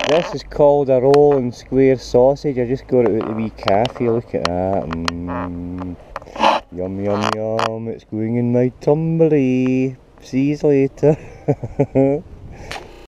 This is called a roll and square sausage. I just got it out the wee cafe. Look at that. Yum yum yum. It's going in my tumbly. See you later.